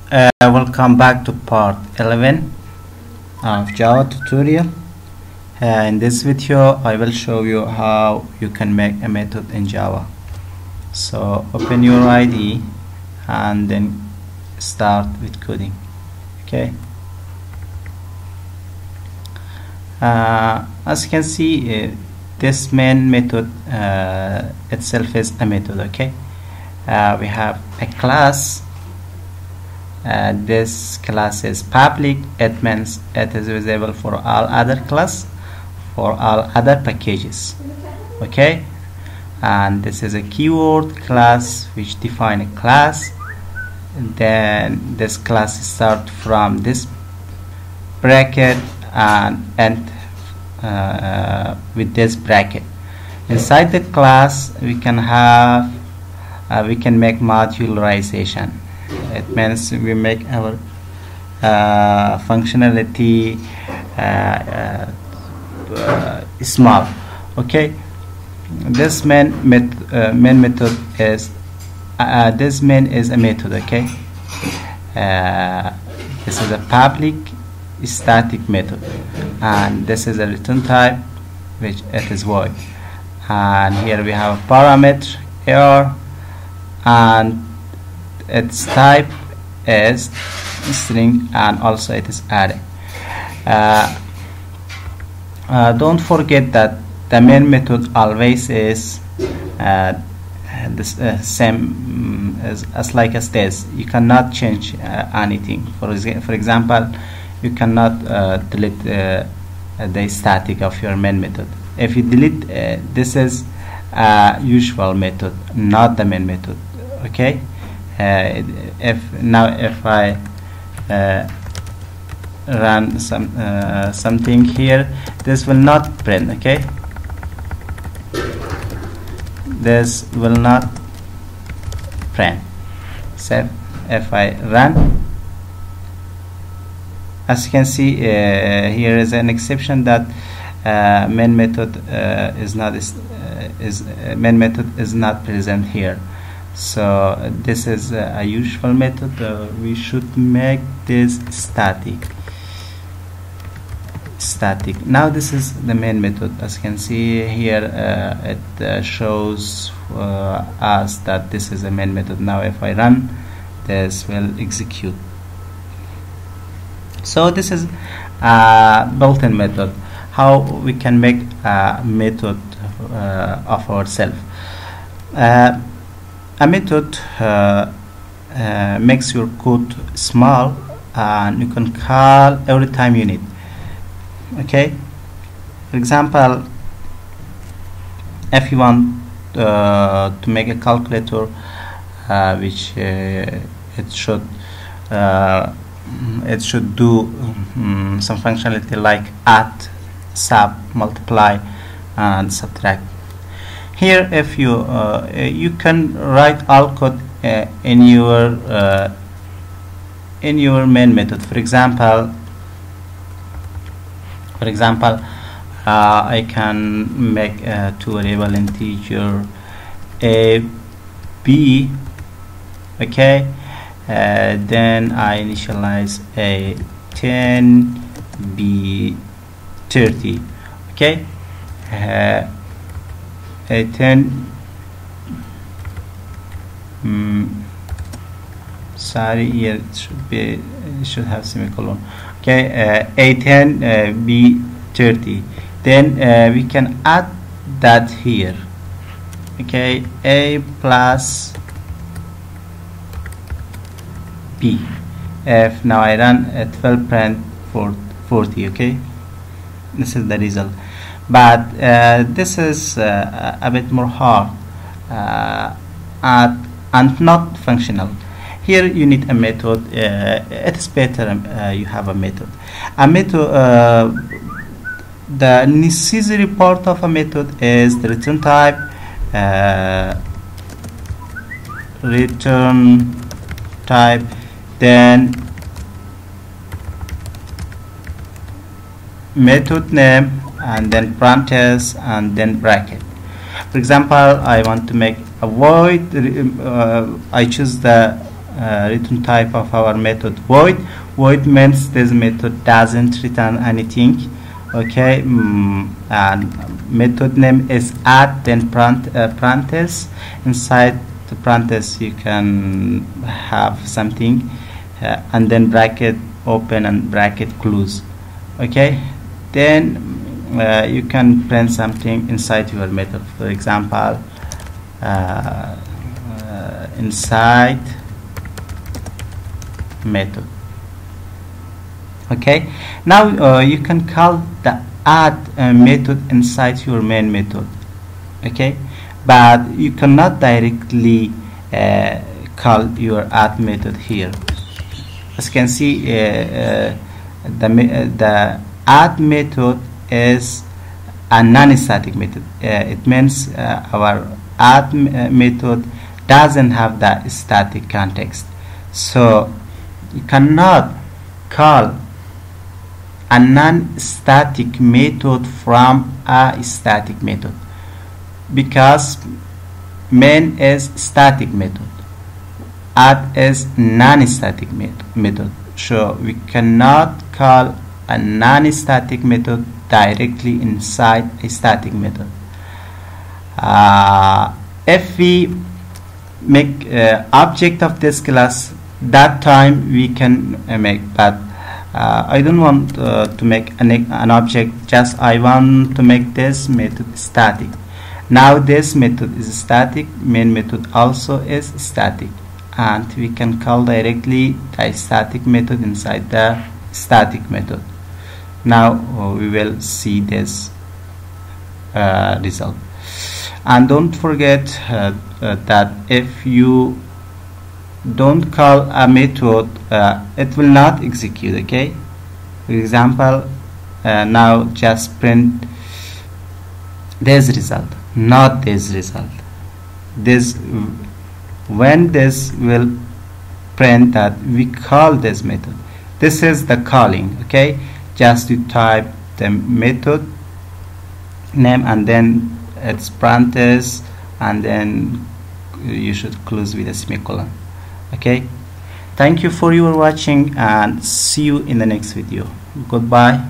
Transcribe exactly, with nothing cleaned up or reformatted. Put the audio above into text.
Uh, welcome back to part eleven of Java tutorial. Uh, in this video I will show you how you can make a method in Java. So open your I D E and then start with coding. Okay. Uh, as you can see, uh, this main method uh, itself is a method. Okay. Uh, we have a class. Uh, this class is public. It means it is visible for all other class, for all other packages. Okay, and this is a keyword class which define a class. Then this class start from this bracket and end uh, with this bracket. Inside the class we can have uh, we can make modularization. It means we make our uh, functionality uh, uh, uh, small. Okay, this main met uh, main method is uh, this main is a method. Okay, uh, this is a public static method, and this is a return type which it is void. And here we have a parameter error, and its type is string, and also it is array. Uh, uh, don't forget that the main method always is uh, the uh, same as, as like as this. You cannot change uh, anything. For, exa for example, you cannot uh, delete uh, the static of your main method. If you delete, uh, this is a usual method, not the main method. Okay. Uh, if now if I uh, run some uh, something here, this will not print. Okay, this will not print. So if I run, as you can see, uh, here is an exception that uh, main method uh, is not is, uh, is uh, main method is not present here. So uh, this is uh, a usual method. Uh, we should make this static. Static. Now this is the main method. As you can see here, uh, it uh, shows uh, us that this is a main method. Now if I run, this will execute. So this is a built-in method. How we can make a method uh, of ourselves. Uh, A method uh, uh, makes your code small, and you can call every time you need. Okay. For example, if you want uh, to make a calculator, uh, which uh, it should uh, it should do um, some functionality like add, sub, multiply, and subtract. Here, if you uh, you can write all code uh, in your uh, in your main method. For example, for example, uh, I can make uh, two variable integer a, b. Okay, uh, then I initialize a ten, b thirty. Okay. Uh, A ten mm, sorry, here it should be it should have semicolon. Okay, uh, A ten, uh, B thirty. Then uh, we can add that here. Okay, A plus B. If now I run, it will print for forty. Okay, this is the result. But uh, this is uh, a bit more hard uh, and, and not functional. Here you need a method. Uh, it is better uh, you have a method. A method. Uh, the necessary part of a method is the return type, uh, return type, then method name, and then parentheses, and then bracket. For example, I want to make a void. Uh, I choose the uh, return type of our method void. Void means this method doesn't return anything. Okay, mm, and method name is add, then print, uh, parentheses. Inside the parentheses you can have something, uh, and then bracket open and bracket close. Okay, then uh, you can print something inside your method. For example, uh, uh, inside method. Okay, now uh, you can call the add uh, method inside your main method. Okay, but you cannot directly uh, call your add method here. As you can see, uh, uh, the uh, the add method is a non-static method. Uh, it means uh, our add method doesn't have the static context, so you cannot call a non-static method from a static method, because main is static method, add is non-static method, so we cannot call a non-static method directly inside a static method. Uh, if we make uh, object of this class, that time we can uh, make, but uh, I don't want uh, to make an, an object, just I want to make this method static. Now this method is static, main method also is static, and we can call directly the static method inside the static method. Now uh, we will see this uh, result. And don't forget uh, uh, that if you don't call a method, uh, it will not execute. Okay, for example, uh, now just print this result, not this result. This, when this will print that we call this method, this is the calling. Okay, just to type the method name and then its parentheses, and then you should close with a semicolon. Okay, thank you for your watching, and see you in the next video. Goodbye.